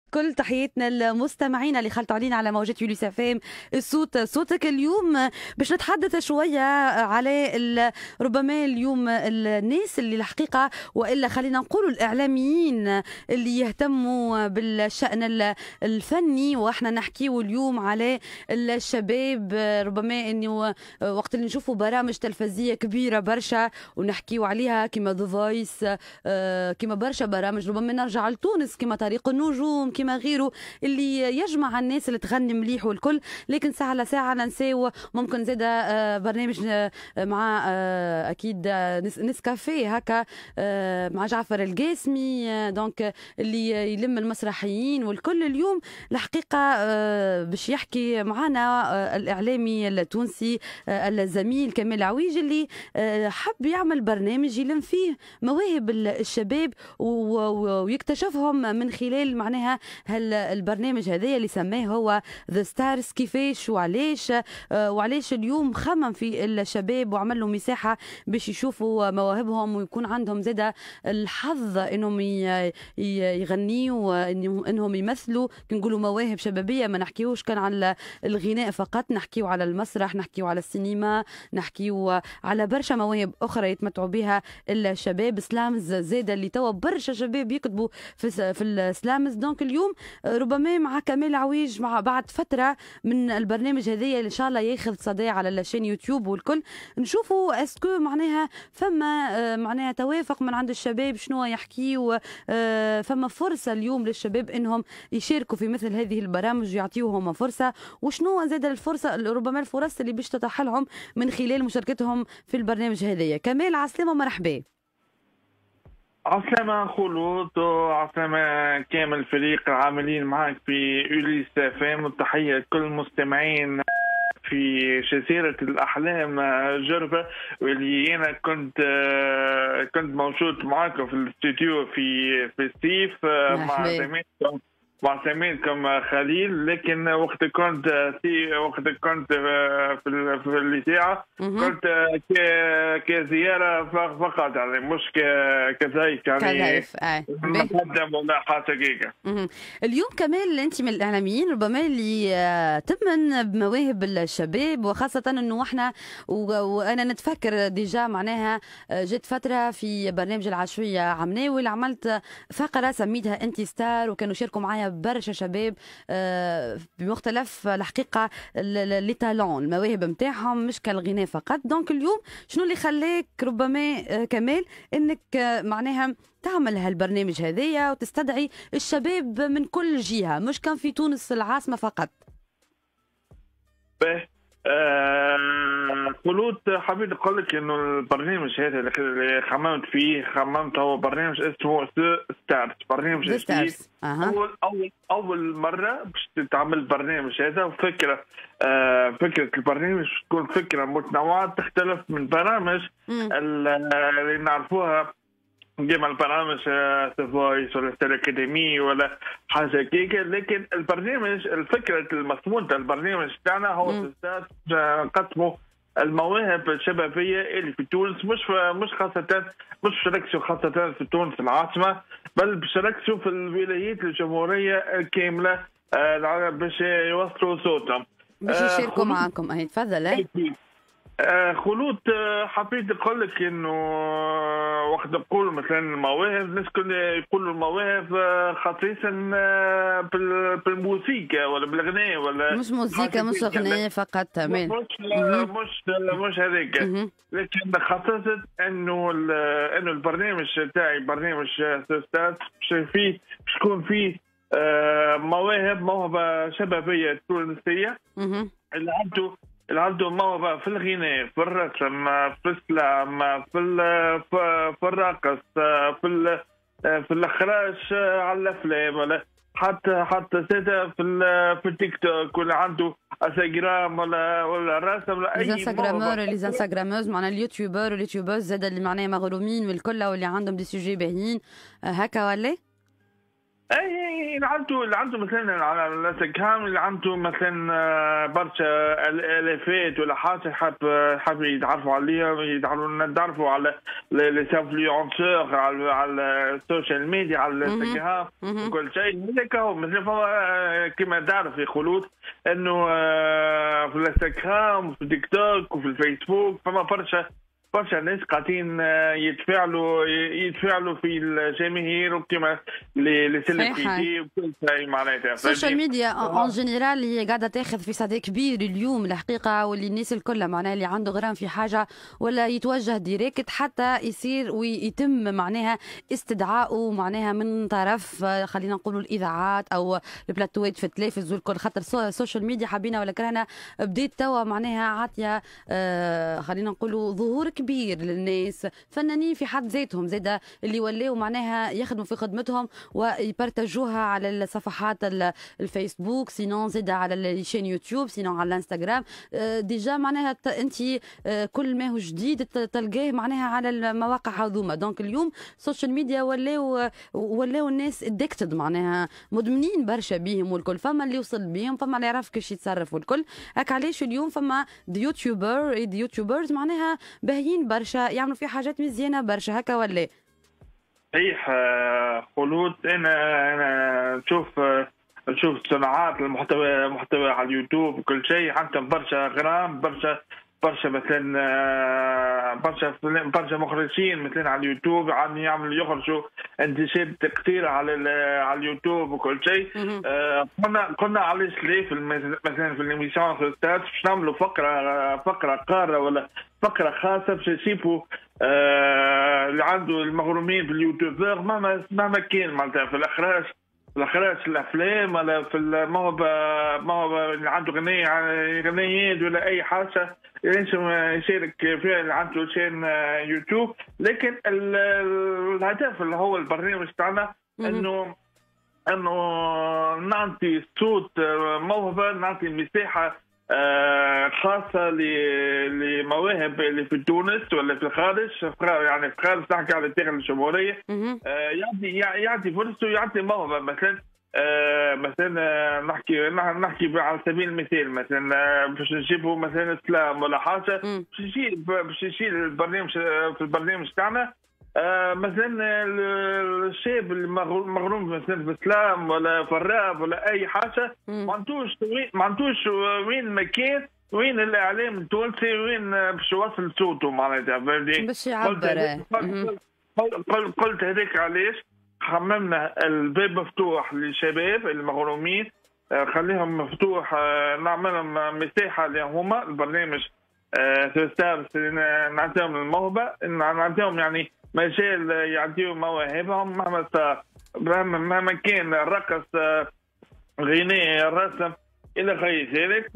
كل تحياتنا المستمعين اللي خلطوا علينا على موجات يوليس اف ام. الصوت صوتك اليوم باش نتحدث شويه على ربما اليوم الناس اللي الحقيقه والا خلينا نقولوا الاعلاميين اللي يهتموا بالشان الفني، واحنا نحكيو اليوم على الشباب. ربما انه وقت اللي نشوفوا برامج تلفزيه كبيره برشا ونحكيو عليها كما ذا فويس، كما برشا برامج، ربما نرجع لتونس كما طريق النجوم كما غيره اللي يجمع الناس اللي تغني مليح والكل، لكن ساعه على ساعه ننساو ممكن زاده برنامج مع اكيد نسكافيه هكا مع جعفر القاسمي، دونك اللي يلم المسرحيين والكل. اليوم الحقيقه باش يحكي معنا الاعلامي التونسي الزميل كمال عويج اللي حب يعمل برنامج يلم فيه مواهب الشباب ويكتشفهم من خلال معناها البرنامج هذا اللي سماه هو ذا ستارز. كيفاش وعلاش اليوم خمم في الشباب وعمل له مساحه باش يشوفوا مواهبهم ويكون عندهم زاده الحظ انهم يغنيوا وانهم يمثلوا. كنقولوا مواهب شبابيه ما نحكيوش كان على الغناء فقط، نحكيو على المسرح، نحكيو على السينما، نحكيو على برشا مواهب اخرى يتمتعوا بها الشباب. سلامز زاده اللي توا برشا شباب يكتبوا في السلامز. دونك اليوم ربما مع كمال عويج مع بعد فتره من البرنامج هذايا ان شاء الله ياخذ صدى على الشين يوتيوب والكل، نشوفوا اسكو معناها فما معناها توافق من عند الشباب شنو يحكيوا، فما فرصه اليوم للشباب انهم يشاركوا في مثل هذه البرامج ويعطيوهم فرصه، وشنو زاد الفرصه ربما الفرص اللي باش تتاح لهم من خلال مشاركتهم في البرنامج هذايا. كمال عسلامه مرحبا. عسلامة خلود وعسلامة كامل فريق العاملين معك في يوليس اف ام، وتحية لكل المستمعين في جزيرة الأحلام جربة، واللي أنا كنت موجود معكم في الاستوديو في الصيف مع زميلكم خليل. لكن وقت كنت في الإذاعة كنت كزيارة فقط، يعني مش كضيف، يعني مقدم ولا حتى دقيقة. اليوم كمال أنت من الإعلاميين ربما اللي تمن بمواهب الشباب، وخاصة أنه احنا وأنا نتفكر ديجا معناها جت فترة في برنامج العشوية عمناوي عملت فقرة سميتها أنتي ستار، وكانوا شاركوا معايا برشا شباب بمختلف الحقيقه لي تالون المواهب نتاعهم مش كالغناء فقط. دونك اليوم شنو اللي خلاك ربما كمال انك معناها تعمل هالبرنامج هذايا وتستدعي الشباب من كل جهه، مش كان في تونس العاصمه فقط؟ خلود حبيت اقول لك انه البرنامج هذا اللي خممت هو برنامج اسمه ستارز، برنامج جديد. اول مره باش تعمل البرنامج هذا، وفكره فكره البرنامج تكون فكره متنوعه تختلف من برامج اللي نعرفوها كما البرامج ذا فويس ولا ستار اكاديمي ولا حاجه كيكه. لكن البرنامج الفكره المضمون تاع البرنامج تاعنا هو نقدموا المواهب الشبابيه اللي في تونس، مش خاصه مش ركزوا خاصه في تونس العاصمه، بل باش ركزوا في الولايات الجمهوريه الكامله باش يوصلوا صوتهم، باش يشاركوا معاكم. اهي تفضل. خلود حبيت نقول لك انه وقت نقول مثلا المواهب، الناس كل يقولوا المواهب خصيصا بالموسيقى ولا بالغناء ولا مش موسيقى مش غناء فقط. تمام. مش هذاك. لكن خصصت انه البرنامج تاعي برنامج ستارز باش يكون فيه موهبه شبابيه تونسيه اللي عنده موهبة في الغناء، في الرسم، في السلام، في الرقص، في الإخراج على الأفلام، ولا حتى زاده في التيك توك، ولا عنده انستغرام ولا رسم ولا أي لي انستغراموز معنا اليوتيوبر واليوتيوبرز زاده اللي معناها مغرومين والكل واللي عندهم دي سوجي باهيين هكا ولا؟ اي اللي عنده مثلا على الانستغرام، اللي عنده مثلا برشا الافات ولا حاجه، حاب يتعرفوا عليها، يتعرفوا على لي انفلونسور على السوشيال ميديا، على الانستغرام وكل شيء. هذاك هو مثلا كما تعرف يا خلود انه في الانستغرام وفي التيك توك وفي الفيسبوك فما برشا ناس قاعدين يتفاعلوا في الجماهير وكما لي سيلبريتي وكل شيء معناتها. السوشيال ميديا اون جينيرال هي قاعده تاخذ في صدى كبير اليوم الحقيقه، واللي الناس الكل معناها اللي عنده غرام في حاجه ولا يتوجه ديريكت حتى يصير ويتم معناها استدعائه معناها من طرف خلينا نقولوا الاذاعات او البلاتوات في التلفز والكل، خاطر السوشيال ميديا حبينا ولا كرهنا بديت توا معناها عاطيه خلينا نقولوا ظهور كبير للناس فنانين في حد ذاتهم زاده اللي ولاو معناها يخدموا في خدمتهم ويبرتجوها على الصفحات الفيسبوك، سينون زاده على الشين يوتيوب، سينون على الانستغرام. ديجا معناها انت كل ما هو جديد تلقاه معناها على المواقع هذوما. دونك اليوم السوشيال ميديا ولاو الناس ادكتد معناها مدمنين برشا بيهم والكل، فما اللي يوصل بيهم فما اللي يعرف كيفاش يتصرف والكل. هك علاش اليوم فما يوتيوبرز معناها باهيين برشا يعملوا فيه حاجات مزيانه برشا هكا ولا؟ صحيح خلود. انا نشوف صناعات المحتوى على اليوتيوب وكل شيء، حتى برشا غرام برشا مثلا برشا مخرجين مثلا على اليوتيوب عم يخرجوا انتشاد كثير على اليوتيوب وكل شيء. قلنا علاش ليه مثلا في الاميسيون في الستات باش نعملوا فقره قاره ولا فقره خاصه باش يجيبوا اللي عنده المغرومين في اليوتيوبر مهما كان معناتها في الاخراج الافلام ولا في ما هو اللي عنده غنيات ولا اي حاجه يشارك فيها اللي عنده شان يوتيوب. لكن الهدف اللي هو البرنامج تاعنا انه نعطي صوت موهبه، نعطي مساحه خاصه لمواهب اللي في تونس ولا في الخارج، يعني في الخارج نحكي على الداخل الجمهوريه، يعطي فرصه، يعطي موهبه. مثلا نحكي على سبيل المثال مثلا باش نجيبوا مثلا اسلام ولا حاجه باش يشيل البرنامج في البرنامج تاعنا مثلا الشاب المغروم مثلا في الاسلام ولا في الراب ولا اي حاجه ما عندوش وين مكان، وين الاعلام التونسي وين باش يوصل صوته معناتها باش يعبر. قلت هذاك علاش خممنا الباب مفتوح للشباب المغرومين، خليهم مفتوح، نعملهم مساحه اللي هما البرنامج ستارز، نعطيهم الموهبه، نعطيهم يعني مجال يعطيوا مواهبهم مهما كان الرقص، غناء، الرسم الى غير ذلك.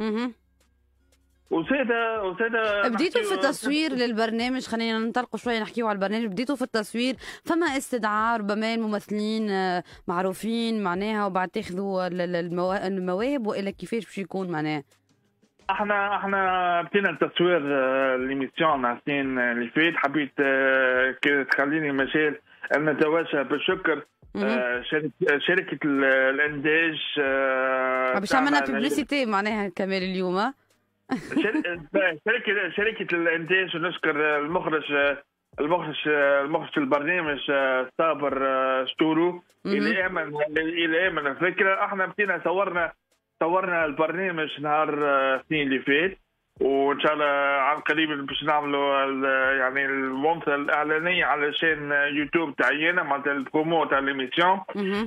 وسادة بديتوا في التصوير للبرنامج، خلينا ننطلقوا شويه نحكيوا على البرنامج. بديتوا في التصوير، فما استدعاء ربما الممثلين معروفين معناها وبعد تاخذوا المواهب والا كيفاش باش يكون معناها؟ احنا بدينا التصوير ليميسيون السنين اللي فات. حبيت تخليني مجال ان نتوجه بالشكر شركه الانتاج باش عملنا ببليسيتي معناها كمال اليوم. شركه الانتاج، ونشكر المخرج البرنامج صابر شتورو اللي امن الفكره. احنا بدينا صورنا البرنامج نهار السنين اللي فات، وان شاء الله عن قريب باش نعملوا يعني المنصه الاعلانيه علشان يوتيوب تاعينا معناتها البرومو تاع ليميسيون.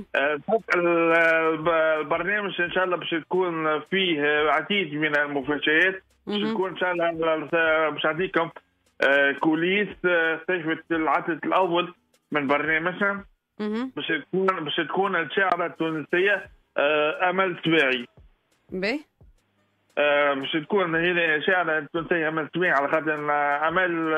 البرنامج ان شاء الله باش تكون فيه عديد من المفاجآت، باش تكون ان شاء الله باش نعطيكم كوليس صيفه العدد الاول من برنامجنا، باش تكون الشاعره التونسيه امل سباعي. باهي باش تكون هي شاعره تونسيه امل سباعي، على خاطر امل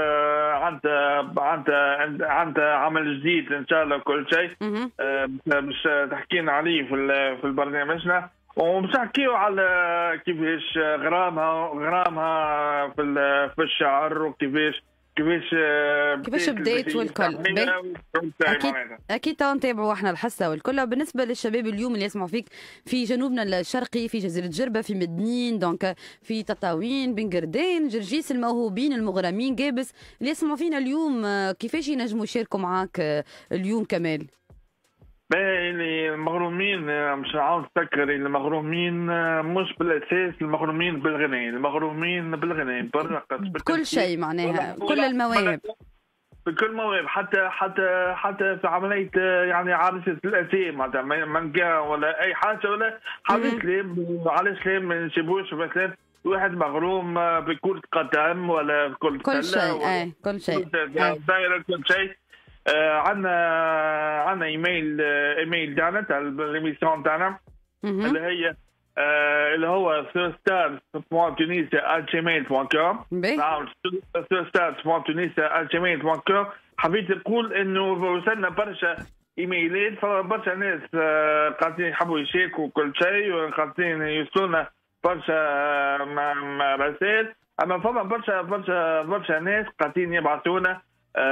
عندها عمل جديد ان شاء الله كل شيء باش تحكينا عليه في برنامجنا، وباش نحكيو على كيفاش غرامها في الشعر، وكيفاش كيفاش بديت والكل. اكيد نتابعوا احنا الحصه والكل. بالنسبه للشباب اليوم اللي يسمعوا فيك في جنوبنا الشرقي، في جزيره جربه، في مدنين، دونك في تطاوين، بن قردين، جرجيس، الموهوبين المغرمين، قابس اللي يسمعوا فينا اليوم، كيفاش ينجموا يشاركوا معاك اليوم كمال؟ المغرومين مش عاوز تذكر، المغرومين مش بالاساس المغرومين بالغناء، المغرومين بالغناء بالرقص بكل شيء معناها كل المواهب، بكل مواهب، حتى في عمليه يعني عرسه الاسير معناتها منقا ولا اي حاجه ولا حبيت لي علاش ليه ما نجيبوش مثلا واحد مغروم بكرة قدم ولا بكرة كل شيء كل شيء دايره كل شيء. عندنا ايميل تاعنا تاع ليميسيون تاعنا اللي هو stars.tunisia@gmail.com. نعم stars.tunisia@gmail.com. حبيت نقول انه وصلنا برشا ايميلات، برشا ناس قاعدين يحبوا يشاركوا كل شيء وقاعدين يوصلونا برشا رسائل، اما فما برشا ناس قاعدين يبعثونا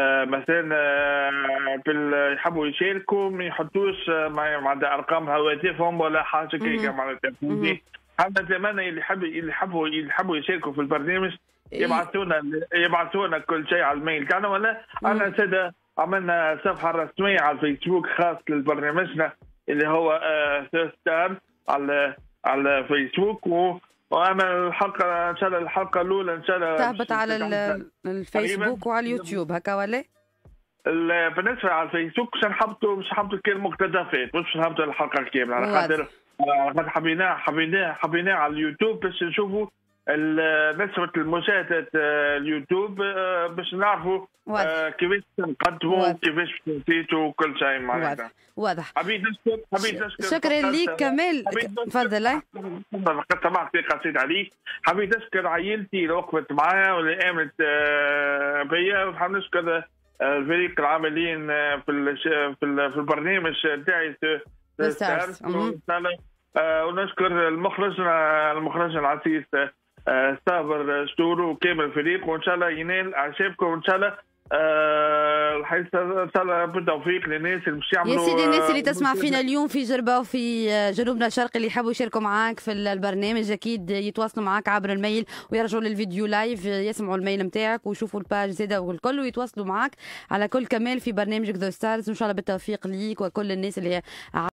مثلا يحبوا يشاركوا ما يحطوش معناتها ارقام هواتفهم ولا حاجه كيكا معناتها. حتى نتمنى اللي يحبوا يشاركوا في البرنامج يبعثونا كل شيء على الميل تاعنا، ولا انا ساده عملنا صفحه رسميه على الفيسبوك خاص لبرنامجنا اللي هو ستار على الفيسبوك. وانا الحلقه ان شاء الله الحلقه الاولى ان شاء الله تهبط على الفيسبوك وعلى اليوتيوب هكا ولا؟ بالنسبه على الفيسبوك مش نحطوا كل مقتطفات، مش نحطوا الحلقه كامله على خاطر حبيناه على اليوتيوب باش نشوفوا نسبة المشاهدة اليوتيوب باش نعرفوا كيفاش نقدموا كيفاش نسيتوا وكل شيء معناتها. واضح. حبيت نشكر شكرا ليك كمال. تفضل. سمعت قصيت عليك. حبيت نشكر عائلتي اللي وقفت معايا واللي آمنت بيا، وحاب نشكر الفريق العاملين في البرنامج تاعي ستارز، ونشكر المخرج العزيز صابر شتورو وكامل الفريق، وان شاء الله ينال اعجابكم، وان شاء الله ان شاء الله بالتوفيق للناس اللي باش يعملوا. يا سيدي الناس اللي تسمع فينا اليوم في جربه وفي جنوبنا الشرقي اللي يحبوا يشاركوا معاك في البرنامج اكيد يتواصلوا معاك عبر الميل ويرجعوا للفيديو لايف، يسمعوا الميل نتاعك ويشوفوا الباج زاده والكل، ويتواصلوا معاك على كل كمال في برنامجك ذا ستارز، وان شاء الله بالتوفيق ليك وكل الناس اللي